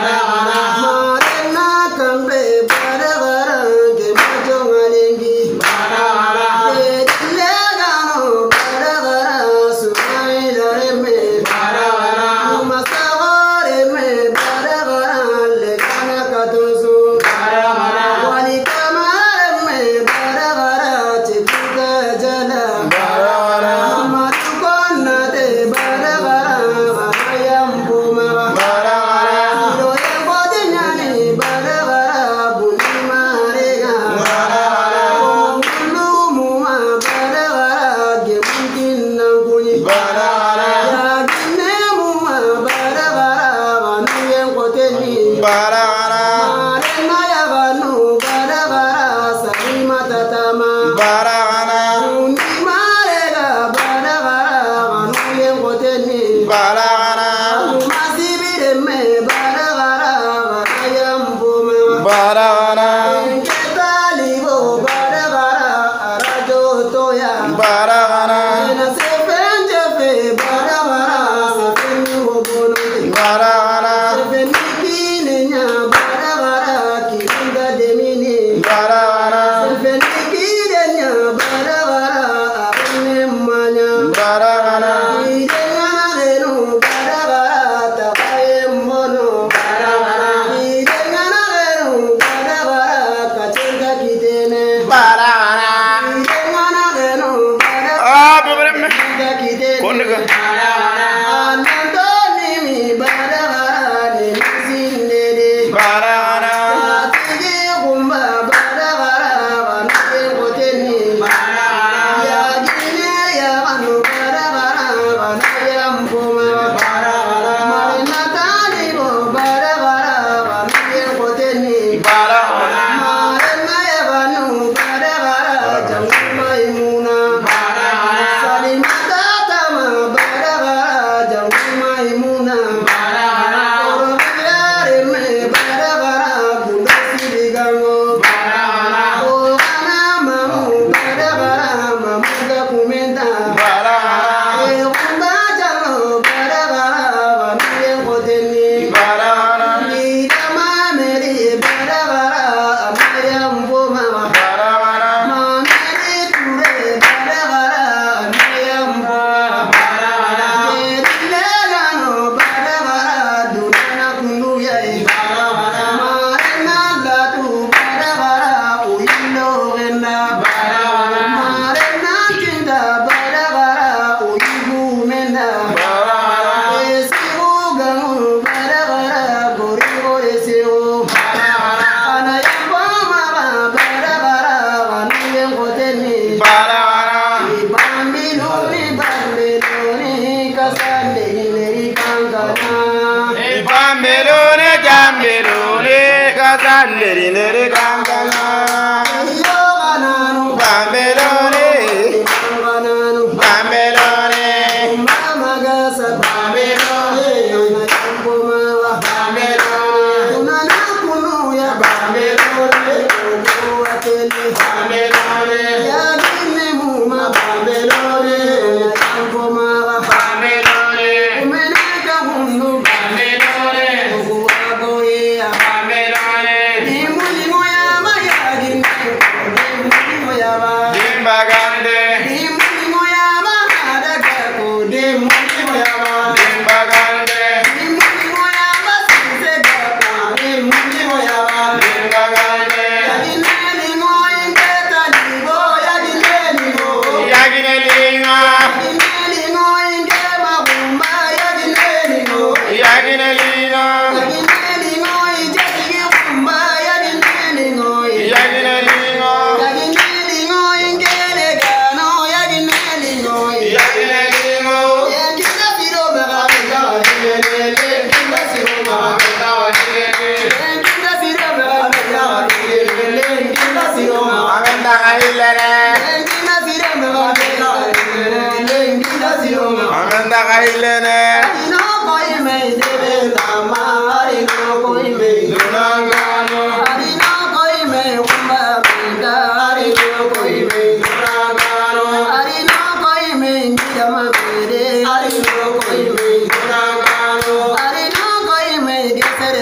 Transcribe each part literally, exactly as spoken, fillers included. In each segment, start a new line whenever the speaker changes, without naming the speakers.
Ari no koi me, ari no koi me,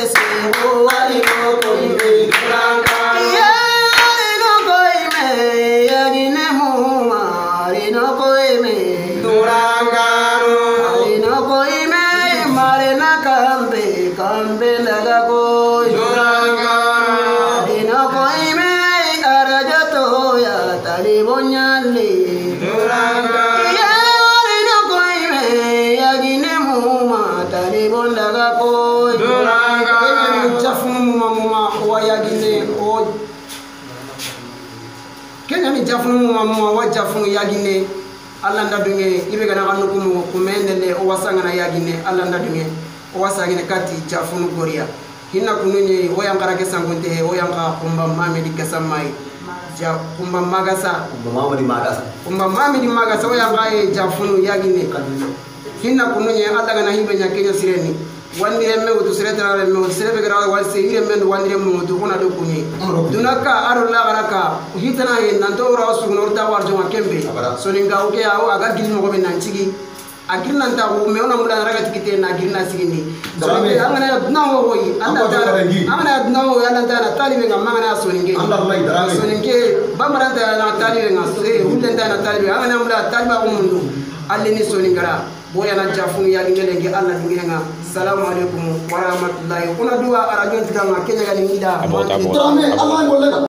se o ali no koime duranga ya ali no koime ya gine muma ali no koime duranga ali no koime mare na kambe kambe laga koi duranga ali no koime araja to ya tali bonyale duranga laga ko duranga kenya jafu muma muma wa yagine o kenya mi jafu muma muma wa jafu yagine alla ndadunge ibe gana kanu kumu kumendele o wasanga na yagine alla ndadunge o wasanga kati jafu nugoria hinna kununye o yangara ke sangunte o yanga kumba mamedi kasamai ja kumba magasa kumba mamedi magasa kumba mamedi magasa o yanga e jafu yagine hinna kununye alla gana hibe nya kenya sireni wandire me wutu sireta me wutu sirebe gara wal seyire men wandire mu wutu kuna do kunye dunaka aro la garaka hitana he nanto ora su no ta warjo makembe so ninga uke awo aga gilmo ko men nanchigi agirna nta ko me ona mula raga tikite na girna sigini so angana nawo hoyi anda ta angana nawo yalla ta na talibe ngam mangana so ninge so ninge bamaranta na talibe ngam so e hulenta na talibe angana mula taliba ko mundu alleni so ningara boya na jafu ya ngelenge Allah ngenga assalamu alaikum warahmatullahi kuna dua arajon tidanga kenya ga ngida